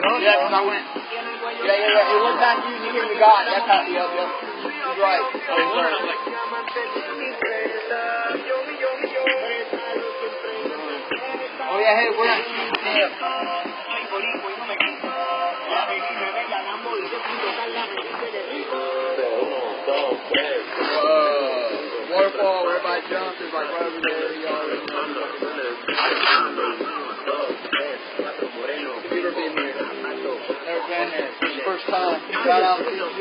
Yeah, because I went. Yeah. It was not you. Neither the God. That's how. Yep. He's right. Oh yeah. Hey, we're not. Yeah. Waterfall, where everybody jumps, is like right over there. Y'all never been here. Never been there. First time. Shout out to you.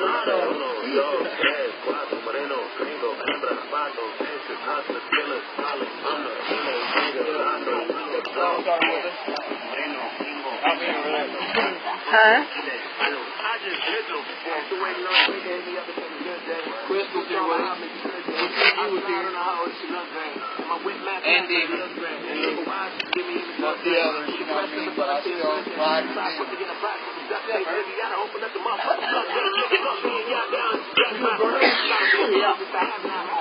Huh? Crystal's here with us. He was here. Andy. Not the others, you know what I mean? But I still ride with them.